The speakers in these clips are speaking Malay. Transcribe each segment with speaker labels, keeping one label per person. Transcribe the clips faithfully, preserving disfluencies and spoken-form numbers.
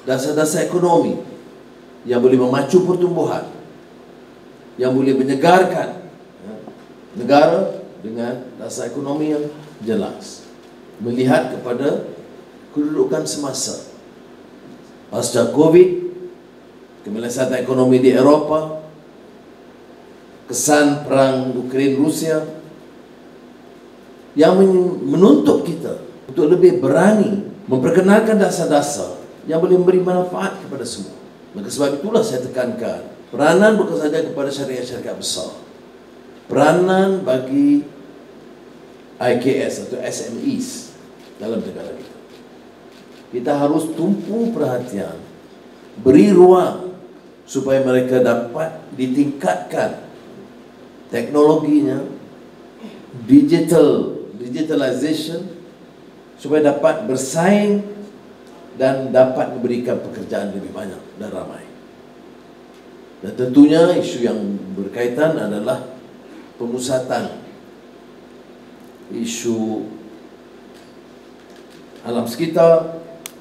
Speaker 1: dasar-dasar ekonomi yang boleh memacu pertumbuhan, yang boleh menyegarkan negara dengan dasar ekonomi yang jelas, melihat kepada kedudukan semasa pasca Covid, kemelesatan ekonomi di Eropah, kesan perang Ukraine Rusia yang menuntut kita untuk lebih berani memperkenalkan dasar-dasar yang boleh memberi manfaat kepada semua. Maka sebab itulah saya tekankan peranan bukan saja kepada syarikat-syarikat besar, peranan bagi I K S atau S M Es dalam negara kita. Kita harus tumpu perhatian, beri ruang supaya mereka dapat ditingkatkan teknologinya, digital, digitalization, supaya dapat bersaing dan dapat memberikan pekerjaan lebih banyak dan ramai. Dan tentunya isu yang berkaitan adalah pemusatan isu alam sekitar,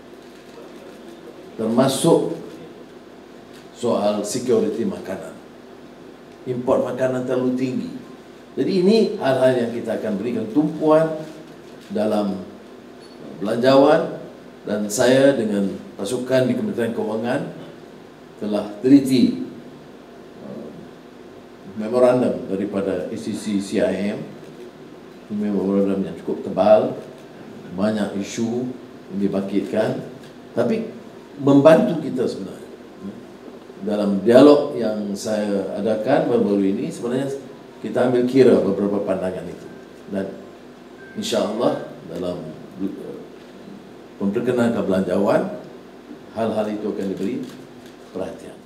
Speaker 1: termasuk soal security makanan. Import makanan terlalu tinggi. Jadi ini hal-hal yang kita akan berikan tumpuan dalam belanjawan, dan saya dengan pasukan di Kementerian Kewangan telah teliti uh, memorandum daripada A C C C I M, memorandum yang cukup tebal, banyak isu yang dibangkitkan, tapi membantu kita sebenarnya. Dalam dialog yang saya adakan baru-baru ini, sebenarnya kita ambil kira beberapa pandangan itu, dan insya-Allah dalam memperkenalkan belanjawan, hal-hal itu akan diberi perhatian.